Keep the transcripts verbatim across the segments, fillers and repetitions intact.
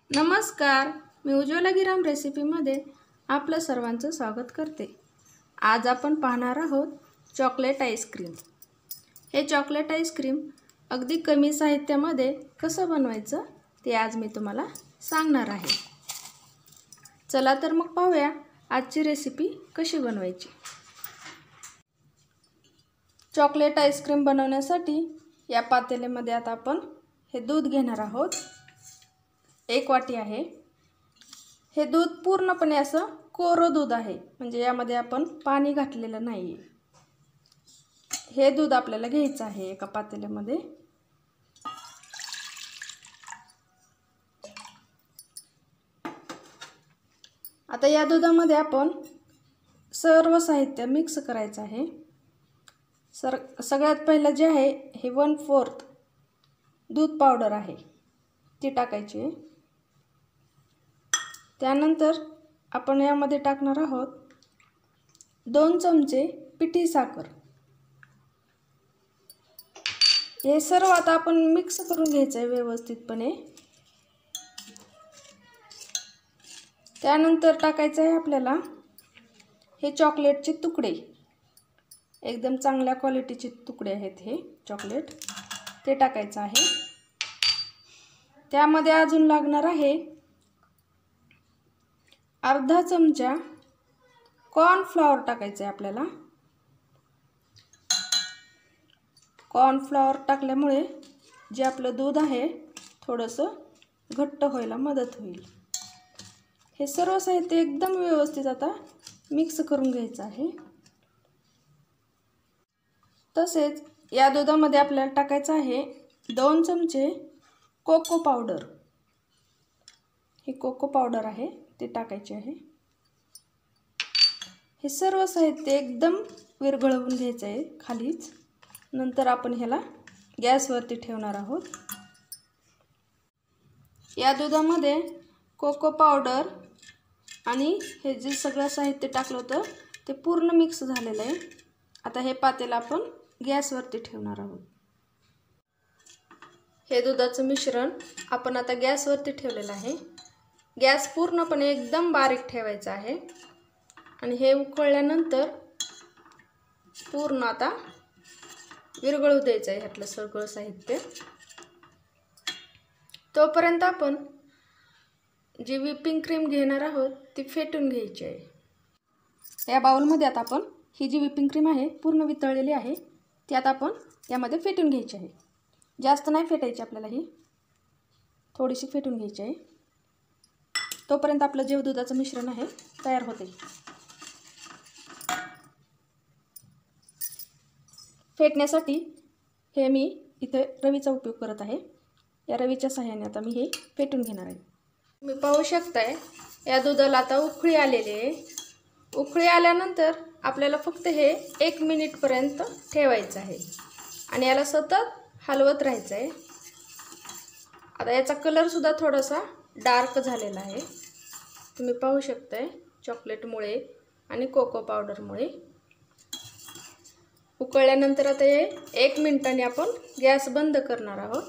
नमस्कार, मी उज्ज्वला गिराम रेसिपीमध्ये आपलं सर्वांचं स्वागत करते। आज आपण पाहणार आहोत चॉकलेट आईस्क्रीम। हे चॉकलेट आईस्क्रीम अगदी कमी साहित्यामध्ये कसं बनवायचं ते आज मी तुम्हाला सांगणार आहे। चला तर मग पाहूया आजची रेसिपी कशी बनवायची। चॉकलेट आईस्क्रीम बनवण्यासाठी या पातेल्यामध्ये आता आपण हे दूध घेणार आहोत। एक वाटी आहे। हे दूध पूर्णपणे असं कोरं दूध आहे, म्हणजे यामध्ये आपण पाणी घातलेलं नाही। हे दूध आपल्याला घ्यायचं आहे एका पातेल्यामध्ये। आता या दुधामध्ये आपण सर्व साहित्य मिक्स करायचं आहे। सर सगळ्यात पहिलं जे आहे हे वन फोर्थ दूध पावडर आहे, ती टाकायची आहे। त्यानंतर आपण यामध्ये टाकणार आहोत दोन चमचे पिठी साखर। हे सर्व आता आपण मिक्स करून घ्यायचं आहे व्यवस्थितपणे। त्यानंतर टाकायचं आहे आपल्याला हे चॉकलेटचे तुकडे, एकदम चांगल्या क्वालिटीचे तुकडे आहेत हे चॉकलेट, ते टाकायचं आहे। त्यामध्ये अजून लागणार आहे अर्धा चमचा कॉर्नफ्लॉवर टाकायचं आहे आपल्याला। कॉर्नफ्लॉवर टाकल्यामुळे जे आपलं दूध आहे थोडंसं घट्ट व्हायला मदत होईल। हे सर्व साहित्य एकदम व्यवस्थित आता मिक्स करून घ्यायचं आहे। तसेच या दुधामध्ये आपल्याला टाकायचं आहे दोन चमचे कोको पावडर। हे कोको पावडर आहे ते टाकायचे आहे। हे सर्व साहित्य एकदम विरघळवून घ्यायचं आहे खालीच। नंतर आपण ह्याला गॅसवरती ठेवणार आहोत। या दुधामध्ये कोको पावडर आणि हे जे सगळं साहित्य टाकलं होतं ते पूर्ण मिक्स झालेलं आहे। आता हे पातेलं आपण गॅसवरती ठेवणार आहोत। हे दुधाचं मिश्रण आपण आता गॅसवरती ठेवलेलं आहे। गॅस पूर्णपणे एकदम बारीक ठेवायचा आहे आणि हे उकळल्यानंतर पूर्ण आता विरघळू द्यायचं आहे ह्यातलं सगळं साहित्य। तोपर्यंत आपण जी व्हिपिंग क्रीम घेणार आहोत ती फेटून घ्यायची आहे। या बाउलमध्ये आता आपण ही जी व्हिपिंग क्रीम आहे पूर्ण वितळलेली आहे ती आता आपण यामध्ये फेटून घ्यायची आहे। जास्त नाही फेटायची आपल्याला, ही थोडीशी फेटून घ्यायची आहे। तोपर्यंत आपलं जे दुधाचं मिश्रण आहे तयार होते। फेटण्यासाठी हे मी इथे रवीचा उपयोग करत आहे। या रवीच्या सहाय्याने आता मी हे फेटून घेणार आहे। तुम्ही पाहू शकताय या दुधाला आता उकळी आलेली आहे। उकळी आल्यानंतर आपल्याला फक्त हे एक मिनिटपर्यंत ठेवायचं आहे आणि याला सतत हलवत राहायचं आहे। आता याचा कलर सुद्धा थोडासा डार्क झालेला आहे, तुम्ही पाहू शकताय चॉकलेटमुळे आणि कोको पावडरमुळे। उकळल्यानंतर आता हे एक मिनिटाने आपण गॅस बंद करणार आहोत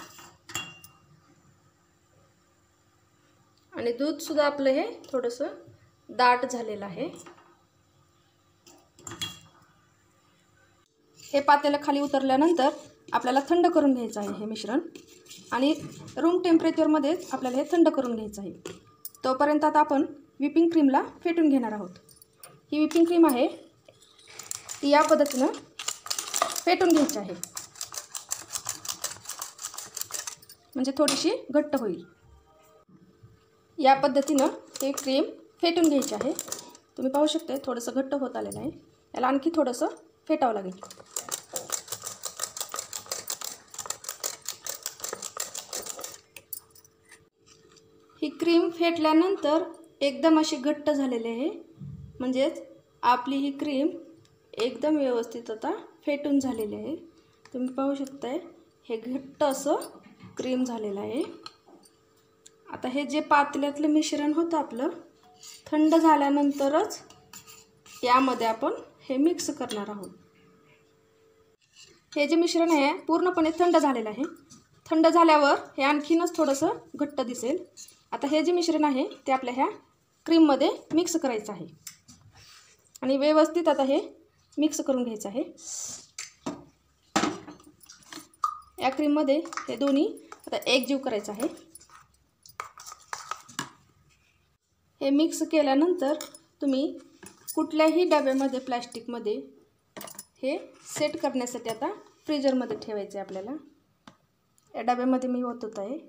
आणि दूध सुद्धा आपलं हे थोडंसं दाट झालेलं आहे। हे पातेलं खाली उतरल्यानंतर आपल्याला थंड करून घ्यायचं आहे हे मिश्रण, आणि रूम टेम्परेचरमध्येच आपल्याला हे थंड करून घ्यायचं आहे। तोपर्यंत आता आपण व्हिपिंग क्रीमला फेटून घेणार आहोत। ही व्हिपिंग क्रीम आहे ती या पद्धतीनं फेटून घ्यायची आहे, म्हणजे थोडीशी घट्ट होईल। या पद्धतीनं ही क्रीम फेटून घ्यायची आहे। तुम्ही पाहू शकता थोडंसं घट्ट होत आलेलं आहे, याला आणखी थोडंसं फेटावं लागेल। ही क्रीम फेटल्यानंतर एकदम अशी घट्ट झालेली आहे, म्हणजेच आपली ही क्रीम एकदम व्यवस्थित आता फेटून झालेली आहे। तुम्ही पाहू शकताय हे घट्ट असं क्रीम झालेलं आहे। आता हे जे पातेल्यातलं मिश्रण होतं आपलं थंड झाल्यानंतरच यामध्ये आपण हे मिक्स करणार आहोत। हे जे मिश्रण आहे पूर्णपणे थंड झालेलं आहे। थंड झाल्यावर हे आणखीनच थोडंसं घट्ट दिसेल, आता हे जे मिश्रण आहे ते आपल्या ह्या क्रीममध्ये मिक्स करायचं आहे आणि व्यवस्थित आता हे मिक्स करून घ्यायचं आहे। या क्रीममध्ये हे दोन्ही आता एकजीव करायचं आहे। हे मिक्स केल्यानंतर तुम्ही कुठल्याही डब्यामध्ये प्लास्टिकमध्ये हे सेट करण्यासाठी आता फ्रीजरमध्ये ठेवायचे आपल्याला। या डब्यामध्ये मी ओतत आहे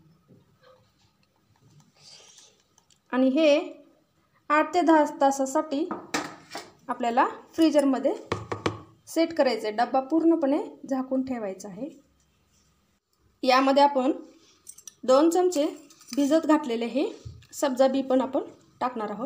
आणि हे आठ ते दहा तासासाठी आपल्याला फ्रीजरमध्ये सेट करायचे। डब्बा पूर्णपणे झाकून ठेवायचा आहे। यामध्ये आपण दोन चमचे भिजत घातलेले हे सब्जा बी पण आपण टाकणार आहोत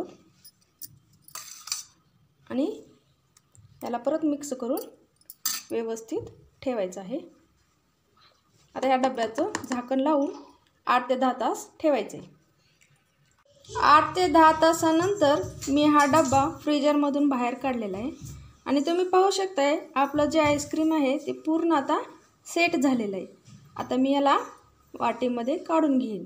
आणि याला परत मिक्स करून व्यवस्थित ठेवायचं आहे। आता ह्या डब्याचं झाकण लावून आठ ते दहा तास ठेवायचे। आठ ते दहा तासानंतर मी हा डब्बा फ्रीजरमधून बाहेर काढलेला आहे आणि तुम्ही पाहू शकताय आपलं जे आईस्क्रीम आहे ते पूर्ण आता सेट झालेलं आहे। आता मी याला वाटीमध्ये काढून घेईन।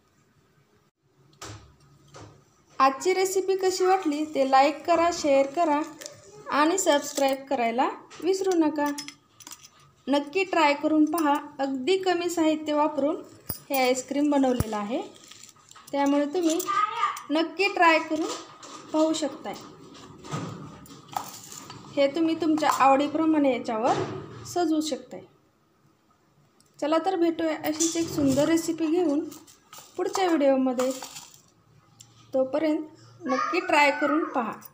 आजची रेसिपी कशी वाटली ते लाईक करा, शेअर करा आणि सबस्क्राईब करायला विसरू नका। नक्की ट्राय करून पहा। अगदी कमी साहित्य वापरून हे आईस्क्रीम बनवलेलं आहे, त्यामुळे तुम्ही नक्की ट्राय करून पाहू शकताय। हे तुम्ही तुमच्या आवडीप्रमाणे याच्यावर सजवू शकताय। चला तर भेटूया अशीच एक सुंदर रेसिपी घेऊन पुढच्या व्हिडिओमध्ये। तोपर्यंत नक्की ट्राय करून पहा।